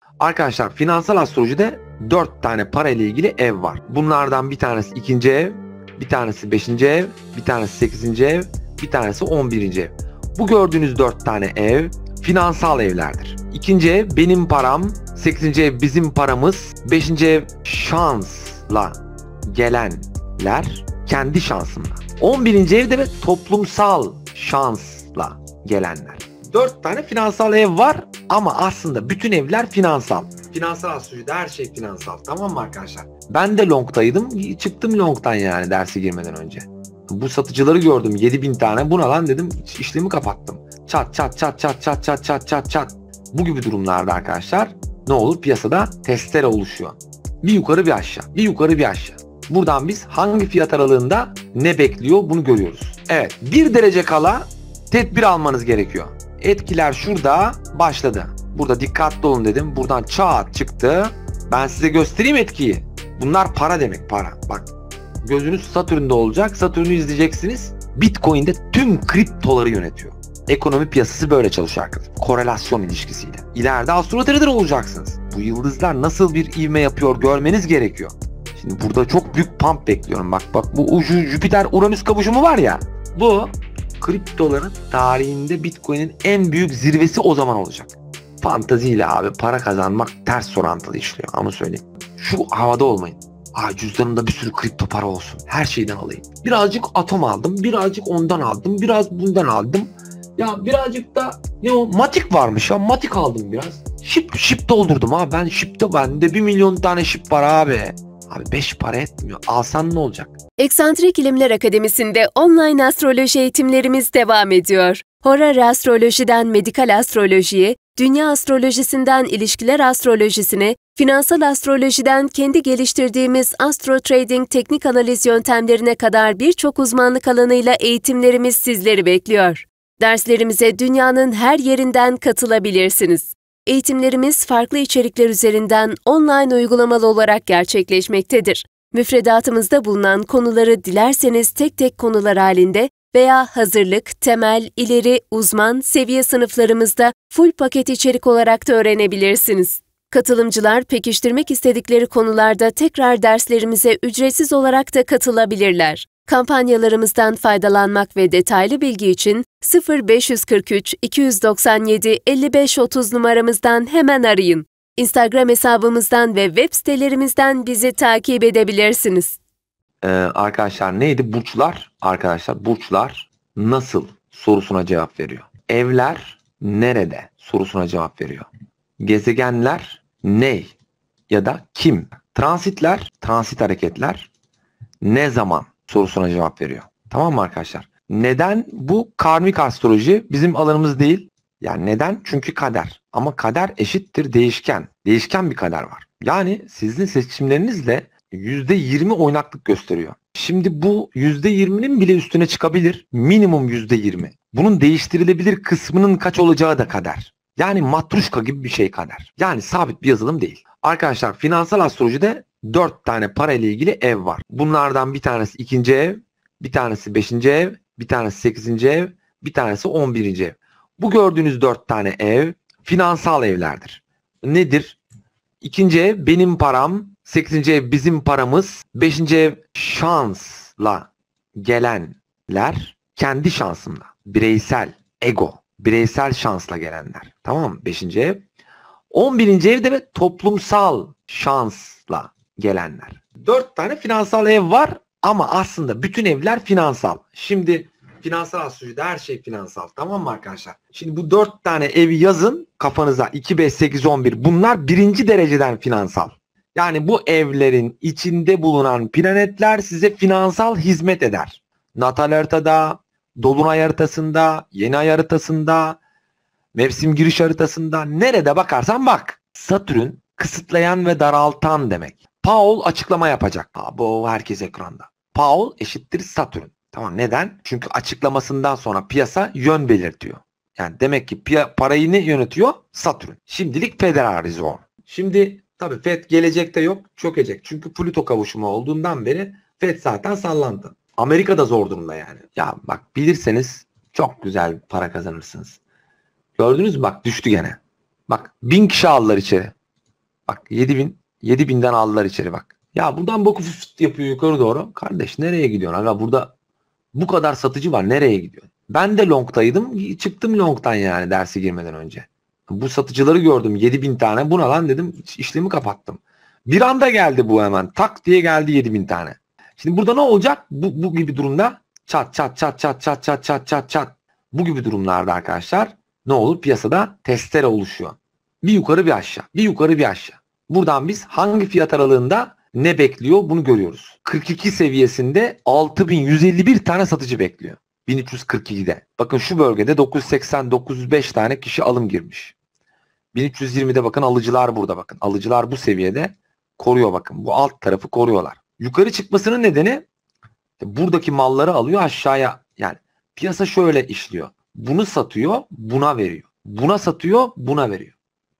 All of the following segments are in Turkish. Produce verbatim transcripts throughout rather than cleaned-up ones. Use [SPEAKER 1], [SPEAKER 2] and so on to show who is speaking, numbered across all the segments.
[SPEAKER 1] Arkadaşlar finansal astrolojide dört tane para ile ilgili ev var. Bunlardan bir tanesi ikinci ev, bir tanesi beşinci ev, bir tanesi sekizinci ev, bir tanesi on birinci ev. Bu gördüğünüz dört tane ev finansal evlerdir. İkinci ev benim param, sekizinci ev bizim paramız, beşinci ev şansla gelenler, kendi şansımla. on birinci evde de toplumsal şansla gelenler. dört tane finansal ev var ama aslında bütün evler finansal. Finansal astrolojide her şey finansal, tamam mı arkadaşlar? Ben de long'taydım, çıktım long'tan yani derse girmeden önce. Bu satıcıları gördüm yedi bin tane, buna lan dedim, işlemi kapattım. Çat çat çat çat çat çat çat çat çat. Bu gibi durumlarda arkadaşlar ne olur? Piyasada testere oluşuyor. Bir yukarı bir aşağı, bir yukarı bir aşağı. Buradan biz hangi fiyat aralığında ne bekliyor bunu görüyoruz. Evet, bir derece kala tedbir almanız gerekiyor. Etkiler şurada başladı. Burada dikkatli olun dedim. Buradan çat çıktı. Ben size göstereyim etkiyi. Bunlar para demek, para. Bak, gözünüz Satürn'de olacak. Satürn'ü izleyeceksiniz. Bitcoin'de tüm kriptoları yönetiyor. Ekonomi piyasası böyle çalışıyor arkadaşlar. Korelasyon ilişkisiyle. İleride astrotrader olacaksınız. Bu yıldızlar nasıl bir ivme yapıyor görmeniz gerekiyor. Şimdi burada çok büyük pump bekliyorum. Bak bak, bu Jüpiter-Uranüs kavuşumu var ya. Bu kriptoların tarihinde Bitcoin'in en büyük zirvesi o zaman olacak. Fantaziyle abi para kazanmak ters orantılı işliyor, ama söyleyeyim. Şu havada olmayın. Aa, cüzdanımda bir sürü kripto para olsun. Her şeyden alayım. Birazcık atom aldım, birazcık ondan aldım, biraz bundan aldım. Ya birazcık da ne o matik varmış ya, matik aldım biraz. Şip şip doldurdum abi, ben şipte bende bir milyon tane şip var abi. Abi beş para etmiyor. Alsan ne olacak?
[SPEAKER 2] Eksantrik İlimler Akademisi'nde online astroloji eğitimlerimiz devam ediyor. Horary astrolojiden medikal astrolojiye, dünya astrolojisinden ilişkiler astrolojisine, finansal astrolojiden kendi geliştirdiğimiz astro trading teknik analiz yöntemlerine kadar birçok uzmanlık alanıyla eğitimlerimiz sizleri bekliyor. Derslerimize dünyanın her yerinden katılabilirsiniz. Eğitimlerimiz farklı içerikler üzerinden online uygulamalı olarak gerçekleşmektedir. Müfredatımızda bulunan konuları dilerseniz tek tek konular halinde veya hazırlık, temel, ileri, uzman, seviye sınıflarımızda full paket içerik olarak da öğrenebilirsiniz. Katılımcılar pekiştirmek istedikleri konularda tekrar derslerimize ücretsiz olarak da katılabilirler. Kampanyalarımızdan faydalanmak ve detaylı bilgi için sıfır beş kırk üç iki doksan yedi elli beş otuz numaramızdan hemen arayın. Instagram hesabımızdan ve web sitelerimizden bizi takip edebilirsiniz.
[SPEAKER 1] Ee, arkadaşlar neydi? Burçlar. Arkadaşlar burçlar nasıl sorusuna cevap veriyor. Evler nerede sorusuna cevap veriyor. Gezegenler ne ya da kim? Transitler, transit hareketler ne zaman sorusuna cevap veriyor. Tamam mı arkadaşlar? Neden? Bu karmik astroloji bizim alanımız değil. Yani neden? Çünkü kader. Ama kader eşittir değişken. Değişken bir kader var. Yani sizin seçimlerinizle yüzde yirmi oynaklık gösteriyor. Şimdi bu yüzde yirminin bile üstüne çıkabilir. Minimum yüzde yirmi. Bunun değiştirilebilir kısmının kaç olacağı da kader. Yani matruşka gibi bir şey kader. Yani sabit bir yazılım değil. Arkadaşlar finansal astrolojide dört tane para ile ilgili ev var. Bunlardan bir tanesi ikinci ev, bir tanesi beşinci ev, bir tanesi sekizinci ev, bir tanesi on birinci ev. Bu gördüğünüz dört tane ev finansal evlerdir. Nedir? İkinci ev benim param, sekizinci ev bizim paramız, beşinci ev şansla gelenler, kendi şansımla, bireysel, ego, bireysel şansla gelenler. Tamam mı? beşinci ev. on birinci evde ve toplumsal şansla gelenler. dört tane finansal ev var ama aslında bütün evler finansal. Şimdi finansal astrolojide her şey finansal, tamam mı arkadaşlar? Şimdi bu dört tane evi yazın kafanıza, iki, beş, sekiz, on bir. Bunlar birinci dereceden finansal. Yani bu evlerin içinde bulunan planetler size finansal hizmet eder. Natal haritada, dolunay haritasında, yeni ay haritasında, mevsim giriş haritasında, nerede bakarsan bak. Satürn kısıtlayan ve daraltan demek. Paul açıklama yapacak. Ha, bu herkes ekranda. Paul eşittir Satürn. Tamam, neden? Çünkü açıklamasından sonra piyasa yön belirtiyor. Yani demek ki parayı ne yönetiyor? Satürn. Şimdilik Federal Reserve. Şimdi tabii Fed gelecekte yok, çökecek. Çünkü Plüto kavuşumu olduğundan beri Fed zaten sallandı. Amerika da zor durumda yani. Ya bak, bilirseniz çok güzel para kazanırsınız. Gördünüz mü bak, düştü gene. Bak bin kişi aldılar içeri. Bak yedi bin. yedi binden aldılar içeri bak. Ya buradan boku fıst yapıyor yukarı doğru. Kardeş nereye gidiyorsun? Aga burada bu kadar satıcı var. Nereye gidiyorsun? Ben de long'taydım. Çıktım long'tan yani derse girmeden önce. Bu satıcıları gördüm. yedi bin tane. Buna lan dedim. İşlemi kapattım. Bir anda geldi bu hemen. Tak diye geldi yedi bin tane. Şimdi burada ne olacak? Bu, bu gibi durumda çat çat çat çat çat çat çat çat çat. Bu gibi durumlarda arkadaşlar ne olur? Piyasada testere oluşuyor. Bir yukarı bir aşağı. Bir yukarı bir aşağı. Buradan biz hangi fiyat aralığında ne bekliyor bunu görüyoruz. kırk iki seviyesinde altı bin yüz elli bir tane satıcı bekliyor. bin üç yüz kırk ikide. Bakın şu bölgede dokuz yüz seksen dokuz yüz beş tane kişi alım girmiş. bin üç yüz yirmide bakın alıcılar burada bakın. Alıcılar bu seviyede koruyor bakın. Bu alt tarafı koruyorlar. Yukarı çıkmasının nedeni buradaki malları alıyor aşağıya. Yani piyasa şöyle işliyor. Bunu satıyor, buna veriyor. Buna satıyor, buna veriyor.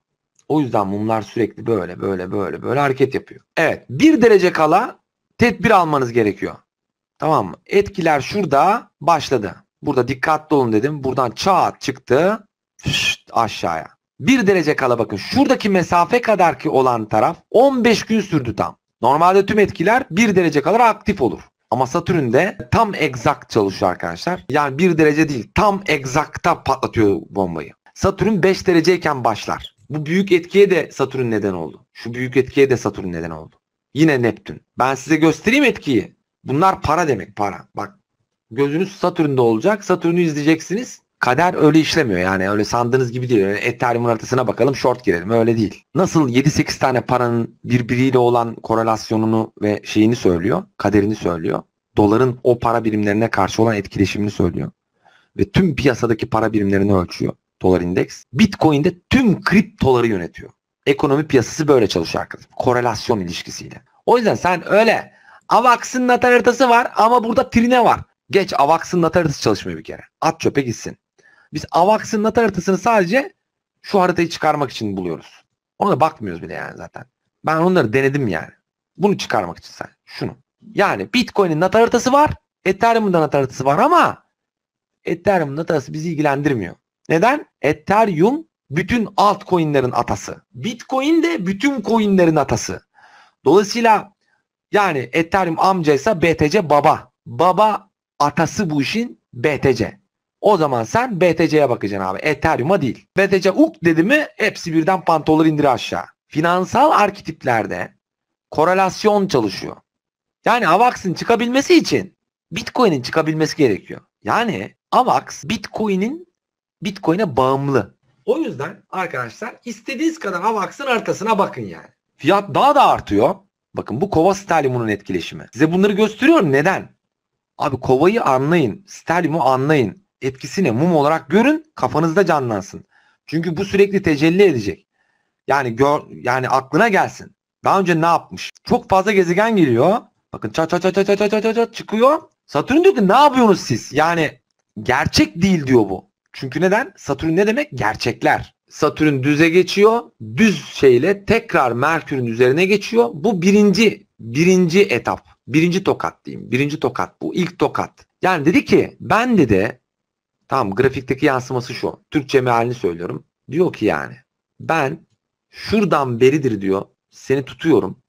[SPEAKER 1] O yüzden mumlar sürekli böyle böyle böyle böyle hareket yapıyor. Evet, bir derece kala tedbir almanız gerekiyor. Tamam mı? Etkiler şurada başladı. Burada dikkatli olun dedim. Buradan çat çıktı. Şşt, aşağıya. Bir derece kala bakın. Şuradaki mesafe kadar ki olan taraf on beş gün sürdü tam. Normalde tüm etkiler bir derece kadar aktif olur. Ama Satürn'de tam egzakt çalışıyor arkadaşlar. Yani bir derece değil. Tam egzakta patlatıyor bombayı. Satürn beş dereceyken başlar. Bu büyük etkiye de Satürn neden oldu. Şu büyük etkiye de Satürn neden oldu. Yine Neptün. Ben size göstereyim etkiyi. Bunlar para demek, para. Bak gözünüz Satürn'de olacak. Satürn'ü izleyeceksiniz. Kader öyle işlemiyor yani öyle sandığınız gibi değil. Öyle Ethereum'un haritasına bakalım short girelim öyle değil. Nasıl yedi sekiz tane paranın birbiriyle olan korelasyonunu ve şeyini söylüyor. Kaderini söylüyor. Doların o para birimlerine karşı olan etkileşimini söylüyor. Ve tüm piyasadaki para birimlerini ölçüyor. Dolar indeks. Bitcoin'de tüm kriptoları yönetiyor. Ekonomi piyasası böyle çalışıyor arkadaşlar. Korelasyon ilişkisiyle. O yüzden sen öyle Avax'ın natal haritası var ama burada trine var. Geç Avax'ın natal haritası çalışmıyor bir kere. At çöpe gitsin. Biz Avax'ın natal haritasını sadece şu haritayı çıkarmak için buluyoruz. Ona da bakmıyoruz bile yani zaten. Ben onları denedim yani. Bunu çıkarmak için sen. Şunu. Yani Bitcoin'in natal haritası var. Ethereum'un da natal haritası var ama Ethereum'un natal haritası bizi ilgilendirmiyor. Neden? Ethereum bütün altcoin'lerin atası. Bitcoin de bütün coin'lerin atası. Dolayısıyla yani Ethereum amcaysa B T C baba. Baba atası bu işin B T C. O zaman sen B T C'ye bakacaksın abi. Ethereum'a değil. B T C uk dedi mi hepsi birden pantollar indir aşağı. Finansal arketiplerde korelasyon çalışıyor. Yani Avax'ın çıkabilmesi için Bitcoin'in çıkabilmesi gerekiyor. Yani Avax Bitcoin'in Bitcoin'e bağımlı. O yüzden arkadaşlar istediğiniz kadar Avax'ın haritasına bakın yani. Fiyat daha da artıyor. Bakın bu kova sterliumunun etkileşimi. Size bunları gösteriyorum. Neden? Abi kovayı anlayın. Sterliumu anlayın. Etkisini mum olarak görün. Kafanızda canlansın. Çünkü bu sürekli tecelli edecek. Yani gör, yani aklına gelsin. Daha önce ne yapmış? Çok fazla gezegen geliyor. Bakın çat çat çat çat çat çat çat çat çıkıyor. Satürn diyor ki ne yapıyorsunuz siz? Yani gerçek değil diyor bu. Çünkü neden? Satürn ne demek? Gerçekler. Satürn düze geçiyor. Düz şeyle tekrar Merkür'ün üzerine geçiyor. Bu birinci birinci etap. Birinci tokat diyeyim. Birinci tokat bu. İlk tokat. Yani dedi ki ben dedi tamam grafikteki yansıması şu. Türkçe mealini söylüyorum. Diyor ki yani ben şuradan beridir diyor seni tutuyorum.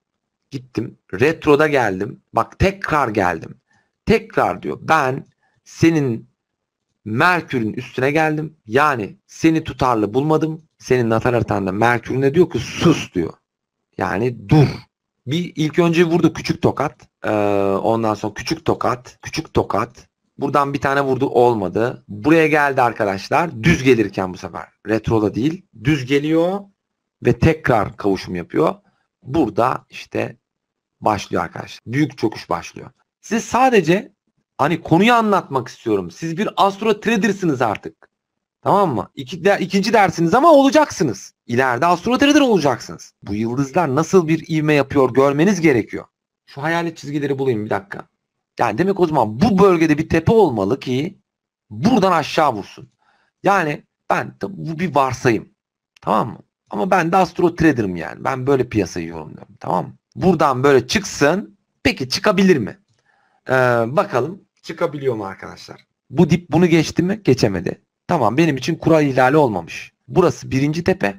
[SPEAKER 1] Gittim. Retroda geldim. Bak tekrar geldim. Tekrar diyor ben senin Merkür'ün üstüne geldim. Yani seni tutarlı bulmadım. Senin natal haritanda Merkür ne diyor ki sus diyor. Yani dur. Bir ilk önce vurdu küçük tokat. Ee, ondan sonra küçük tokat. Küçük tokat. Buradan bir tane vurdu olmadı. Buraya geldi arkadaşlar. Düz gelirken bu sefer. Retroda değil. Düz geliyor. Ve tekrar kavuşum yapıyor. Burada işte başlıyor arkadaşlar. Büyük çöküş başlıyor. Siz sadece hani konuyu anlatmak istiyorum. Siz bir astro trader'sınız artık. Tamam mı? İki, de, ikinci dersiniz ama olacaksınız. İleride astro trader olacaksınız. Bu yıldızlar nasıl bir ivme yapıyor görmeniz gerekiyor. Şu hayalet çizgileri bulayım bir dakika. Yani demek o zaman bu bölgede bir tepe olmalı ki buradan aşağı vursun. Yani ben bu bir varsayım. Tamam mı? Ama ben de astro trader'ım yani. Ben böyle piyasayı yorumluyorum. Tamam mı? Buradan böyle çıksın. Peki çıkabilir mi? Ee, bakalım çıkabiliyor mu arkadaşlar? Bu dip bunu geçti mi? Geçemedi. Tamam benim için kural ihlali olmamış. Burası birinci tepe.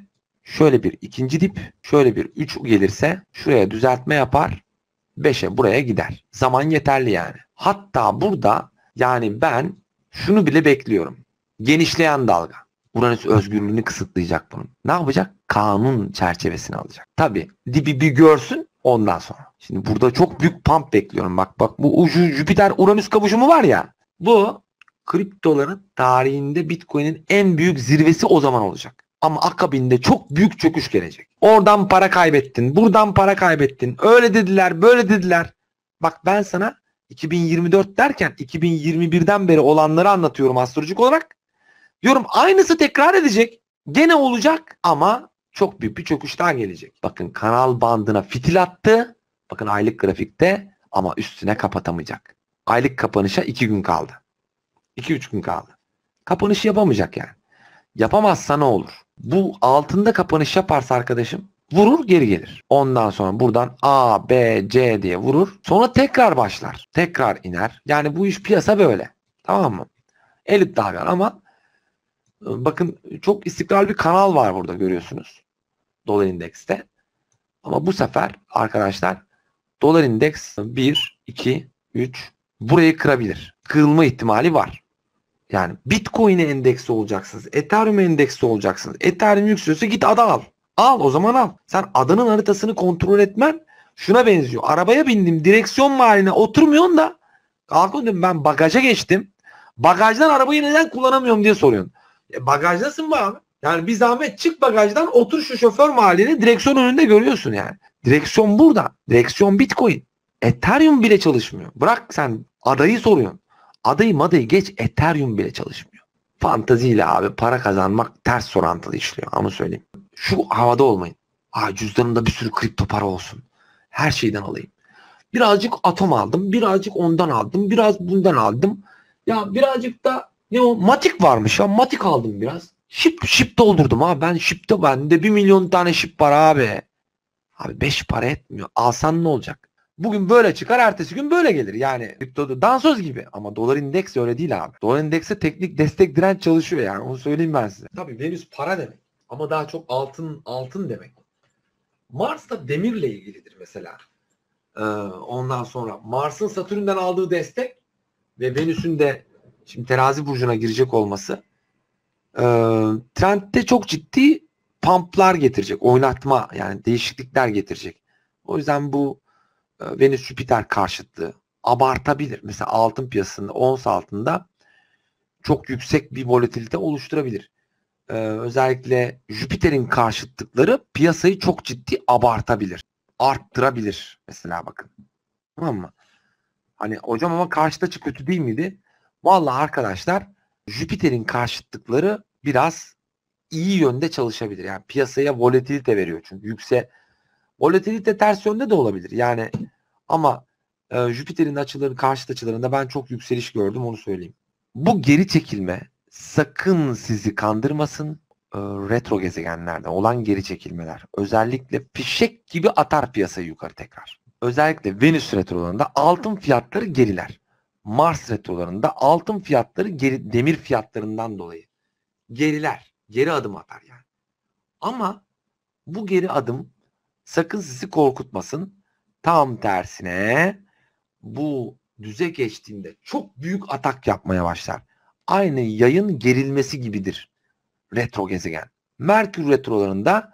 [SPEAKER 1] Şöyle bir ikinci dip, şöyle bir üç gelirse şuraya düzeltme yapar. beşe buraya gider. Zaman yeterli yani. Hatta burada yani ben şunu bile bekliyorum. Genişleyen dalga. Uranüs özgürlüğünü kısıtlayacak bunun. Ne yapacak? Kanun çerçevesine alacak. Tabii dibi bir görsün ondan sonra. Şimdi burada çok büyük pump bekliyorum. Bak bak bu Jüpiter Uranüs kavuşumu var ya. Bu kriptoların tarihinde Bitcoin'in en büyük zirvesi o zaman olacak. Ama akabinde çok büyük çöküş gelecek. Oradan para kaybettin, buradan para kaybettin. Öyle dediler, böyle dediler. Bak ben sana iki bin yirmi dört derken iki bin yirmi birden beri olanları anlatıyorum astrolojik olarak. Diyorum aynısı tekrar edecek. Gene olacak ama çok büyük bir çöküş daha gelecek. Bakın kanal bandına fitil attı. Bakın aylık grafikte ama üstüne kapatamayacak. Aylık kapanışa iki gün kaldı. iki üç gün kaldı. Kapanış yapamayacak yani. Yapamazsa ne olur? Bu altında kapanış yaparsa arkadaşım vurur geri gelir. Ondan sonra buradan A, B, C diye vurur. Sonra tekrar başlar. Tekrar iner. Yani bu iş piyasa böyle. Tamam mı? Elit dalgan ama bakın çok istikrarlı bir kanal var burada görüyorsunuz. Dolar endekste. Ama bu sefer arkadaşlar dolar endeks bir, iki, üç burayı kırabilir. Kırılma ihtimali var. Yani Bitcoin'e endeksli olacaksınız. Ethereum'e endeksli olacaksınız. Ethereum yükseliyorsa git ada al. Al o zaman al. Sen adanın haritasını kontrol etmen şuna benziyor. Arabaya bindim direksiyon mahalline oturmuyorsun da kalkın ben bagaja geçtim. Bagajdan arabayı neden kullanamıyorum diye soruyorsun. E, bagajdasın mı abi? Yani bir zahmet çık bagajdan otur şu şoför mahalline direksiyon önünde görüyorsun yani. Direksiyon burada. Direksiyon Bitcoin. Ethereum bile çalışmıyor. Bırak sen adayı soruyorsun. Adayı madayı geç Ethereum bile çalışmıyor. Fantaziyle abi para kazanmak ters orantılı işliyor. Ama söyleyeyim. Şu havada olmayın. Aa, cüzdanımda bir sürü kripto para olsun. Her şeyden alayım. Birazcık atom aldım. Birazcık ondan aldım. Biraz bundan aldım. Ya birazcık da ne o? Matik varmış ya. Matik aldım biraz. Şip, şip doldurdum abi. Ben şipte bende bir milyon tane şip var abi. Abi beş para etmiyor. Alsan ne olacak? Bugün böyle çıkar, ertesi gün böyle gelir. Yani kriptoda dansöz gibi. Ama dolar endeks öyle değil abi. Dolar endekse teknik destek direnç çalışıyor yani. Onu söyleyeyim ben size. Tabii Venüs para demek. Ama daha çok altın altın demek. Mars da demirle ilgilidir mesela. Ee, ondan sonra Mars'ın Satürn'den aldığı destek ve Venüs'ün de şimdi terazi burcuna girecek olması e, trendde çok ciddi pumplar getirecek. Oynatma yani değişiklikler getirecek. O yüzden bu Venüs-Jüpiter karşıtlığı abartabilir. Mesela altın piyasasında ons altında çok yüksek bir volatilite oluşturabilir. Ee, özellikle Jüpiter'in karşıtlıkları piyasayı çok ciddi abartabilir. Arttırabilir. Mesela bakın. Tamam mı? Hani hocam ama karşıt açı kötü değil miydi? Vallahi arkadaşlar Jüpiter'in karşıtlıkları biraz iyi yönde çalışabilir. Yani piyasaya volatilite veriyor. Çünkü yüksek volatilite ters yönde de olabilir. Yani ama e, Jüpiter'in açıları karşıt açılarında ben çok yükseliş gördüm onu söyleyeyim. Bu geri çekilme sakın sizi kandırmasın. E, retro gezegenlerden olan geri çekilmeler özellikle fişek gibi atar piyasayı yukarı tekrar. Özellikle Venüs retrolarında altın fiyatları geriler. Mars retrolarında altın fiyatları geri, demir fiyatlarından dolayı geriler. Geri adım atar yani. Ama bu geri adım sakın sizi korkutmasın. Tam tersine bu düze geçtiğinde çok büyük atak yapmaya başlar. Aynı yayın gerilmesi gibidir retro gezegen. Merkür retrolarında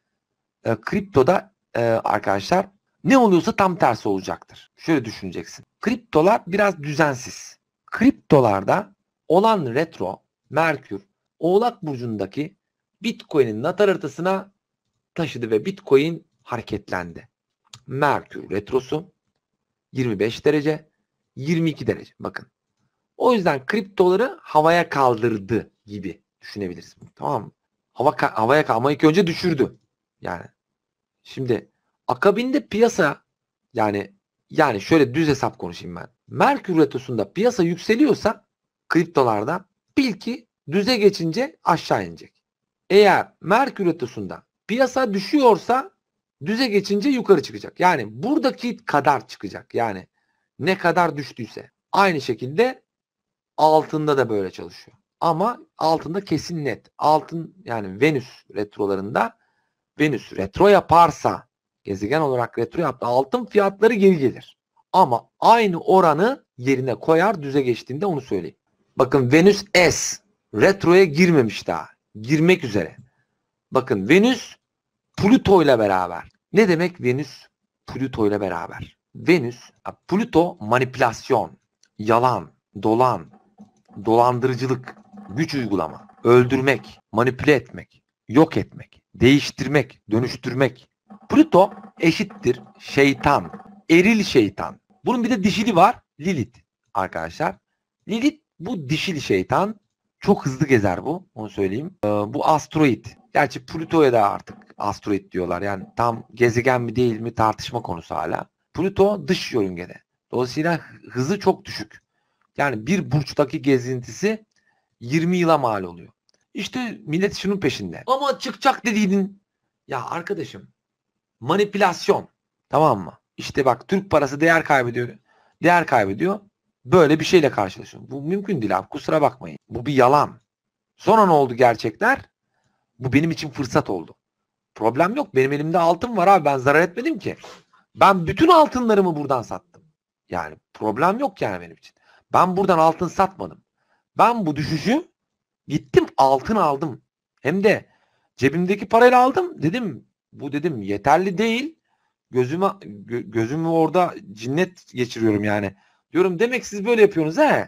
[SPEAKER 1] e, kriptoda e, arkadaşlar ne oluyorsa tam tersi olacaktır. Şöyle düşüneceksin. Kriptolar biraz düzensiz. Kriptolarda olan retro Merkür Oğlak burcundaki Bitcoin'in natal haritasına taşıdı ve Bitcoin hareketlendi. Merkür retrosu yirmi beş derece, yirmi iki derece. Bakın. O yüzden kriptoları havaya kaldırdı gibi düşünebiliriz. Tamam mı? Hava havaya ama ilk önce düşürdü. Yani şimdi akabinde piyasa yani yani şöyle düz hesap konuşayım ben. Merkür retrosunda piyasa yükseliyorsa kriptolarda bil ki düze geçince aşağı inecek. Eğer Merkür retrosunda piyasa düşüyorsa düze geçince yukarı çıkacak. Yani buradaki kadar çıkacak. Yani ne kadar düştüyse. Aynı şekilde altında da böyle çalışıyor. Ama altında kesin net. Altın yani Venüs retrolarında Venüs retro yaparsa, gezegen olarak retro yaptı, altın fiyatları geri gelir. Ama aynı oranı yerine koyar düze geçtiğinde, onu söyleyeyim. Bakın Venüs S retroya girmemiş daha. Girmek üzere. Bakın Venüs Plüto ile beraber. Ne demek Venüs Plüto ile beraber? Venüs, Plüto manipülasyon, yalan, dolan, dolandırıcılık, güç uygulama, öldürmek, manipüle etmek, yok etmek, değiştirmek, dönüştürmek. Plüto eşittir şeytan, eril şeytan. Bunun bir de dişili var, Lilith arkadaşlar. Lilith bu dişili şeytan. Çok hızlı gezer bu, onu söyleyeyim. Ee, bu asteroid. Gerçi Plüto'ya da artık asteroid diyorlar. Yani tam gezegen mi değil mi tartışma konusu hala. Plüto dış yörüngede. Dolayısıyla hızı çok düşük. Yani bir burçtaki gezintisi yirmi yıla mal oluyor. İşte millet şunun peşinde. Ama çıkacak dediydin. Ya arkadaşım, manipülasyon. Tamam mı? İşte bak, Türk parası değer kaybediyor. Değer kaybediyor. Böyle bir şeyle karşılaşıyorum. Bu mümkün değil abi. Kusura bakmayın. Bu bir yalan. Sonra ne oldu gerçekler? Bu benim için fırsat oldu. Problem yok. Benim elimde altın var abi. Ben zarar etmedim ki. Ben bütün altınlarımı buradan sattım. Yani problem yok yani benim için. Ben buradan altın satmadım. Ben bu düşüşü gittim altın aldım. Hem de cebimdeki parayla aldım. Dedim bu dedim yeterli değil. Gözüme gö, gözümü orada cinnet geçiriyorum yani. Diyorum demek siz böyle yapıyorsunuz he.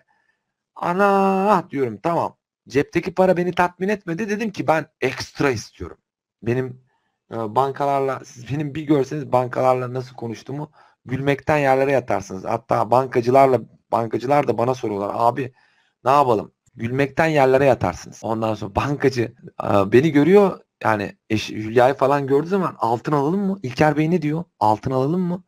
[SPEAKER 1] Ana diyorum, tamam. Cepteki para beni tatmin etmedi. Dedim ki ben ekstra istiyorum. Benim e, bankalarla, siz benim bir görseniz bankalarla nasıl konuştuğumu, gülmekten yerlere yatarsınız. Hatta bankacılarla bankacılar da bana soruyorlar. Abi ne yapalım? Gülmekten yerlere yatarsınız. Ondan sonra bankacı e, beni görüyor. Yani eş, Hülya'yı falan gördüğü zaman altın alalım mı? İlker Bey ne diyor? Altın alalım mı?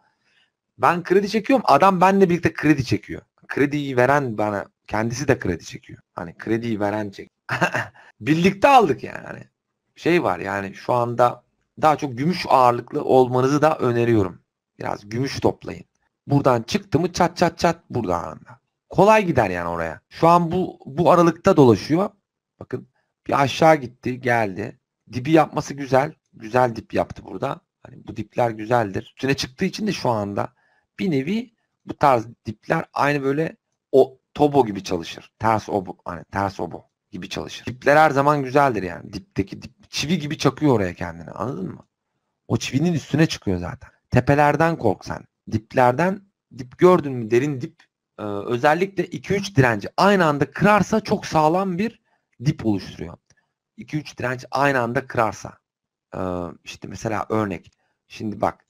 [SPEAKER 1] Ben kredi çekiyorum. Adam benimle birlikte kredi çekiyor. Krediyi veren bana, kendisi de kredi çekiyor. Hani krediyi veren çek. Birlikte aldık yani. Hani şey var yani, şu anda daha çok gümüş ağırlıklı olmanızı da öneriyorum. Biraz gümüş toplayın. Buradan çıktı mı çat çat çat buradan. Kolay gider yani oraya. Şu an bu bu aralıkta dolaşıyor. Bakın bir aşağı gitti, geldi. Dibi yapması güzel. Güzel dip yaptı burada. Hani bu dipler güzeldir. Üstüne çıktığı için de şu anda bir nevi bu tarz dipler aynı böyle o tobo gibi çalışır. Ters obo, hani ters obo gibi çalışır. Dipler her zaman güzeldir yani. Dipteki dip çivi gibi çakıyor oraya kendini. Anladın mı? O çivinin üstüne çıkıyor zaten. Tepelerden kork sen. Diplerden, dip gördün mü, derin dip, e, özellikle iki üç direnci aynı anda kırarsa çok sağlam bir dip oluşturuyor. iki üç direnç aynı anda kırarsa. E, işte mesela örnek. Şimdi bak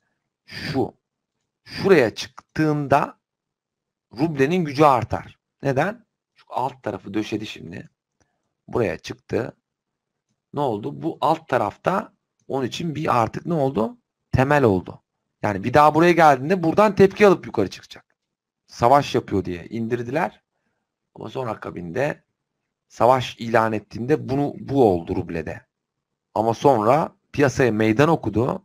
[SPEAKER 1] şu şuraya çıktığında rublenin gücü artar. Neden? Çünkü alt tarafı döşedi şimdi. Buraya çıktı. Ne oldu? Bu alt tarafta onun için bir artık ne oldu? Temel oldu. Yani bir daha buraya geldiğinde buradan tepki alıp yukarı çıkacak. Savaş yapıyor diye indirdiler. Ama sonra akabinde savaş ilan ettiğinde bunu bu oldu rublede. Ama sonra piyasaya meydan okudu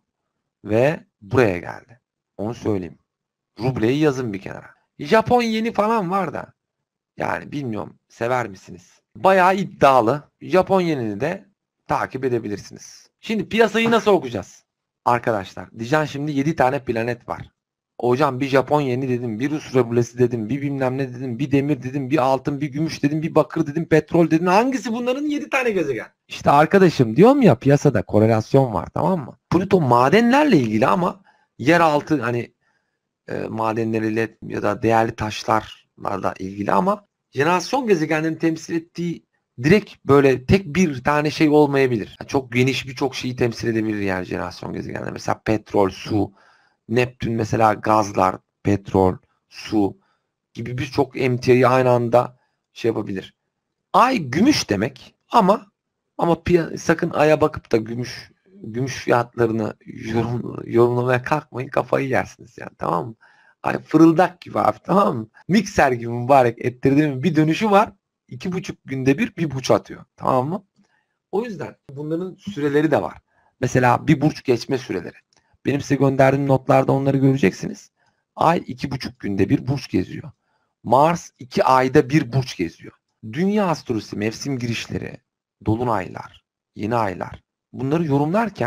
[SPEAKER 1] ve buraya geldi. Onu söyleyeyim. Rubleyi yazın bir kenara. Japon yeni falan var da. Yani bilmiyorum, sever misiniz? Bayağı iddialı. Japon yenini de takip edebilirsiniz. Şimdi piyasayı nasıl okuyacağız? Arkadaşlar diyeceğim şimdi yedi tane planet var. Hocam bir Japon yeni dedim, bir Rus rublesi dedim, bir bilmem ne dedim, bir demir dedim, bir altın, bir gümüş dedim, bir bakır dedim, petrol dedim. Hangisi bunların yedi tane gezegen? İşte arkadaşım diyorum ya, piyasada korelasyon var, tamam mı? Plüto madenlerle ilgili ama yeraltı hani e, madenleriyle ya da değerli taşlarla ilgili, ama jenerasyon gezegenlerini temsil ettiği direkt böyle tek bir tane şey olmayabilir. Yani çok geniş birçok şeyi temsil edebilir yani jenerasyon gezegenleri. Mesela petrol, su, Neptün mesela gazlar, petrol, su gibi birçok emtiayı aynı anda şey yapabilir. Ay gümüş demek ama ama piya- sakın aya bakıp da gümüş gümüş fiyatlarını yorum, yorumlamaya kalkmayın, kafayı yersiniz yani, tamam mı? Ay fırıldak gibi abi, tamam mı? Mikser gibi mübarek ettirdiğim bir dönüşü var. İki buçuk günde bir bir burç atıyor, tamam mı? O yüzden bunların süreleri de var. Mesela bir burç geçme süreleri. Benim size gönderdiğim notlarda onları göreceksiniz. Ay iki buçuk günde bir burç geziyor. Mars iki ayda bir burç geziyor. Dünya astrolojisi mevsim girişleri, dolunaylar, yeni aylar, bunları yorumlarken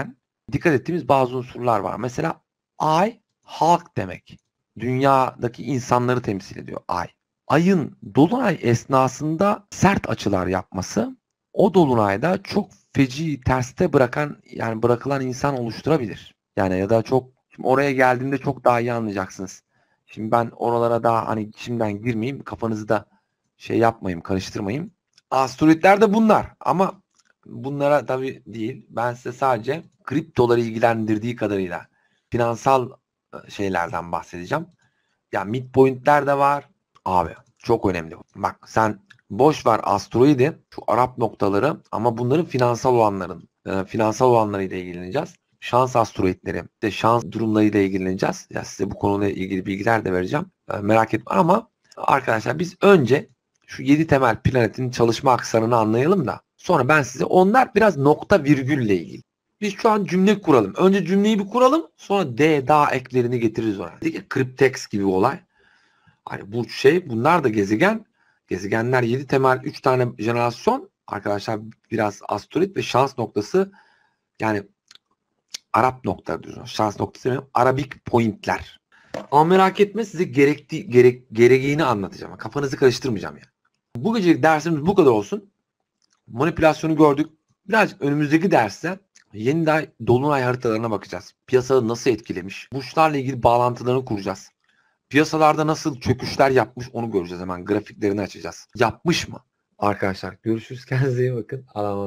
[SPEAKER 1] dikkat ettiğimiz bazı unsurlar var. Mesela ay halk demek. Dünyadaki insanları temsil ediyor ay. Ayın dolunay esnasında sert açılar yapması o dolunayda çok feci terste bırakan yani bırakılan insan oluşturabilir. Yani ya da çok şimdi oraya geldiğinde çok daha iyi anlayacaksınız. Şimdi ben oralara daha hani şimdiden girmeyeyim, kafanızı da şey yapmayayım, karıştırmayayım. Asteroidler de bunlar ama bunlara tabii değil. Ben size sadece kriptoları ilgilendirdiği kadarıyla finansal şeylerden bahsedeceğim. Ya midpoint'ler de var. Abi çok önemli. Bak sen boş ver asteroidi, şu Arap noktaları ama bunların finansal olanların, e, finansal olanlarıyla ilgileneceğiz. Şans asteroidleri, de şans durumlarıyla ilgileneceğiz. Ya size bu konuyla ilgili bilgiler de vereceğim. E, merak etme ama arkadaşlar biz önce şu yedi temel planetin çalışma aksanını anlayalım da sonra ben size onlar biraz nokta virgülle ilgili. Biz şu an cümle kuralım. Önce cümleyi bir kuralım. Sonra D, da eklerini getiririz oraya. Dedik Kriptex gibi bir olay. Hani burç şey bunlar da gezegen. Gezegenler yedi temel üç tane jenerasyon. Arkadaşlar biraz asteroid ve şans noktası yani Arap nokta diyoruz. Şans noktası demiyorum. Arabik pointler. Ama merak etme size gerektiği, gerek, gereğini anlatacağım. Kafanızı karıştırmayacağım yani. Bu gecelik dersimiz bu kadar olsun. Manipülasyonu gördük. Birazcık önümüzdeki derste yeniden dolunay haritalarına bakacağız. Piyasada nasıl etkilemiş? Burçlarla ilgili bağlantılarını kuracağız. Piyasalarda nasıl çöküşler yapmış onu göreceğiz hemen. Grafiklerini açacağız. Yapmış mı? Arkadaşlar görüşürüz. Kendinize iyi bakın. Allah'a